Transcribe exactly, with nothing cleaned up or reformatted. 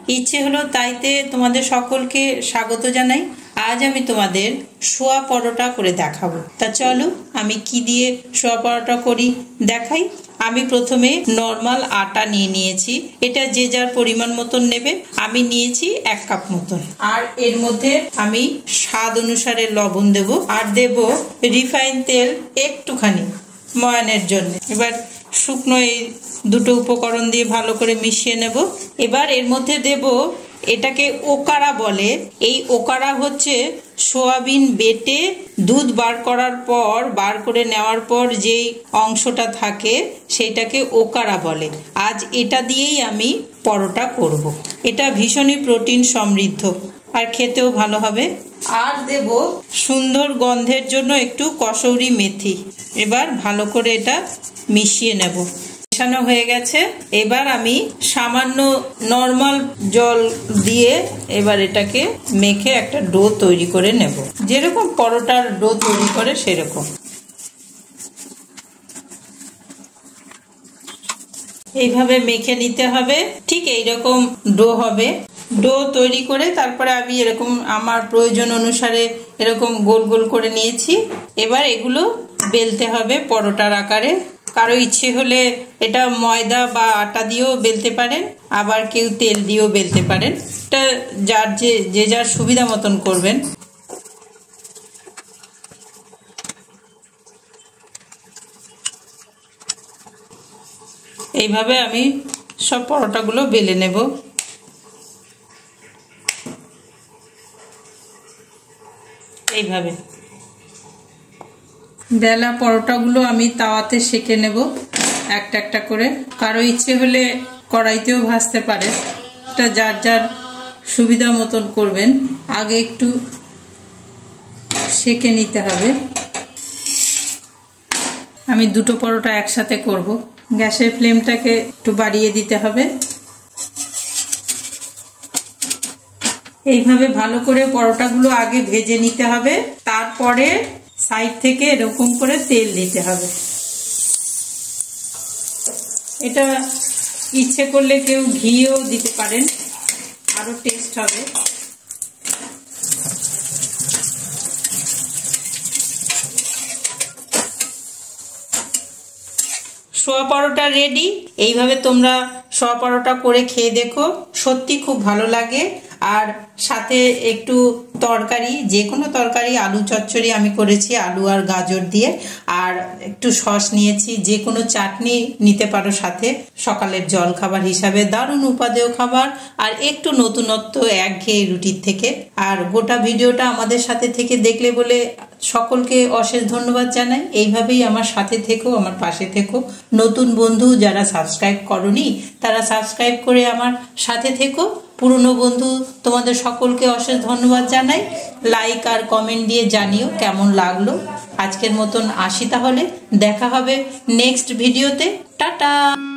ইচ্ছে হলো তাইতে তোমাদের সকলকে স্বাগত জানাই। আজ আমি তোমাদের শোয়া পরোটা করে দেখাবো। তা চলো আমি কি দিয়ে শোয়া পরোটা করি দেখাই। আমি প্রথমে নর্মাল আটা নিয়ে নিয়েছি, এটা যে যার পরিমাণ মতন নেবে। আমি নিয়েছি এক কাপ মতন, আর এর মধ্যে আমি স্বাদ অনুসারে লবণ দেব, আর দেব রিফাইন তেল একটুখানি ময়ানের জন্য। এবার শুকনো এই দুটো উপকরণ দিয়ে ভালো করে মিশিয়ে নেব। এবার এর মধ্যে দেব, এটাকে ওকারা বলে। এই ওকারা হচ্ছে সোয়াবিন বেটে দুধ বার করার পর, বার করে নেওয়ার পর যেই অংশটা থাকে সেটাকে ওকারা বলে। আজ এটা দিয়েই আমি পরোটা করব। এটা ভীষণই প্রোটিন সমৃদ্ধ আর খেতেও ভালো হবে। আর দেব সুন্দর গন্ধের জন্য একটু কসৌরি মেথি। এবার ভালো করে এটা মিশিয়ে নেব। মেশানো হয়ে গেছে। এবার আমি সামান্য নর্মাল জল দিয়ে এবার এটাকে মেখে একটা ডো তৈরি করে নেব, যেরকম পরোটার ডো তৈরি করে সেরকম। এইভাবে মেখে নিতে হবে, ঠিক এইরকম ডো হবে। ডো তৈরি করে তারপরে আমি এরকম আমার প্রয়োজন অনুসারে এরকম গোল গোল করে নিয়েছি। এবার এগুলো বেলতে হবে পরোটার আকারে। কারো ইচ্ছে হলে এটা ময়দা বা আটা দিয়েও বেলতে পারেন, আবার কেউ তেল দিয়েও বেলতে পারেন। এটা যার যে যে যার সুবিধা মতন করবেন। এইভাবে আমি সব পরোটাগুলো বেলে নেব। এইভাবে বেলা পরোটাগুলো আমি তাওয়াতে সেঁকে নেব একটা একটা করে। কারো ইচ্ছে হলে কড়াইতেও ভাজতে পারে, এটা যার যার সুবিধা মতন করবেন। আগে একটু সেঁকে নিতে হবে। আমি দুটো পরোটা একসাথে করব। গ্যাসের ফ্লেমটাকে একটু বাড়িয়ে দিতে হবে। এইভাবে ভালো করে পরোটাগুলো আগে ভেজে নিতে হবে, তারপরে সাইড থেকে এরকম করে তেল দিতে হবে। এটা ইচ্ছে করলে কেউ ঘিও দিতে পারেন, আরো টেস্ট হবে। শোয়া পরোটা রেডি। এইভাবে তোমরা শোয়া পরোটা করে খেয়ে দেখো, সত্যি খুব ভালো লাগে। আর সাথে একটু তরকারি, যে কোনো তরকারি, আলু চচ্চড়ি আমি করেছি আলু আর গাজর দিয়ে, আর একটু সস নিয়েছি। যে কোনো চাটনি নিতে পারো সাথে, সকালের জল খাবার হিসাবে দারুণ উপাদেয় খাবার, আর একটু নতুনত্ব একঘেয়ে রুটির থেকে। আর গোটা ভিডিওটা আমাদের সাথে থেকে দেখলে বলে সকলকে অশেষ ধন্যবাদ জানাই। এইভাবেই আমার সাথে থেকো, আমার পাশে থেকো। নতুন বন্ধু যারা সাবস্ক্রাইব করনি তারা সাবস্ক্রাইব করে আমার সাথে থেকো। পুরনো বন্ধু তোমাদের সকলকে অশেষ ধন্যবাদ জানাই। লাইক আর কমেন্ট দিয়ে জানিও কেমন লাগলো। আজকের মতন আসি, তাহলে দেখা হবে নেক্সট ভিডিওতে। টাটা।